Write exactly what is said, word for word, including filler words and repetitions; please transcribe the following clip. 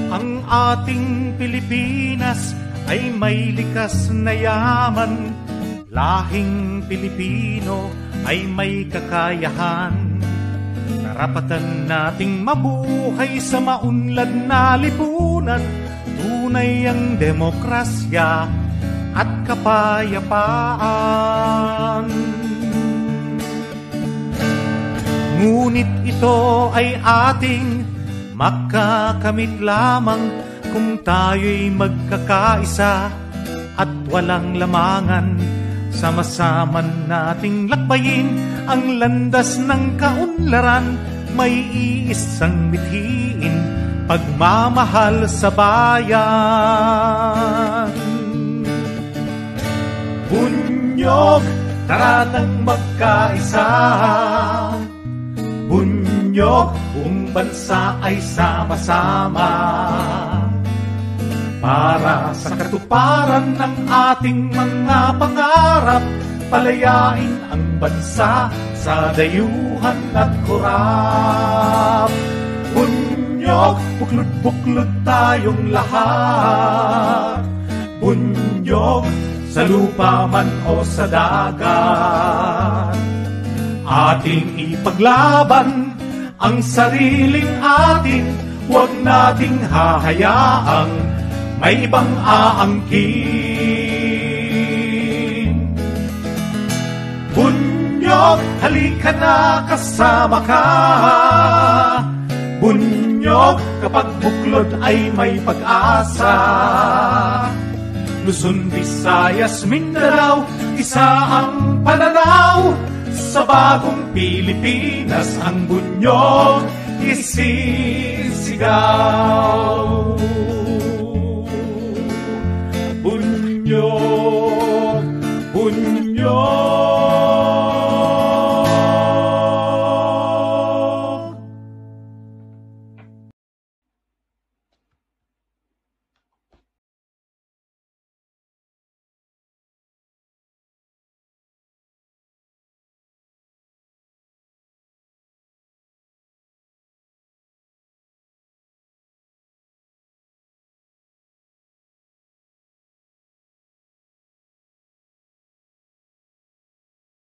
Ang ating Pilipinas ay may likas na yaman, lahing Pilipino ay may kakayahan. Karapatan nating mabuhay sa maunlad na lipunan, tunay ang demokrasya at kapayapaan. Ngunit ito ay ating makakamit lamang kung tayo'y magkakaisa at walang lamangan. Sama-sama nating lakbayin ang landas ng kaunlaran, may iisang mithiin, pagmamahal sa bayan. Bunyog, tara nang magkaisa. Bunyog, buong bansa ay sama-sama para sa katuparan ng ating mga pangarap, palayain ang bansa sa dayuhan at kurap. Bunyog, buklod-buklod tayong lahat. Bunyog, sa lupa man o sa dagat, ating ipaglaban ang sariling atin, huwag nating hahayaang may ibang aangkin. Bunyog, halika na, kasama ka. Bunyog, kapag buklod ay may pag-asa. Luzon, Visayas, Mindanao, isa ang pananaw. Sa bagong Pilipinas ang bunyog isisigaw.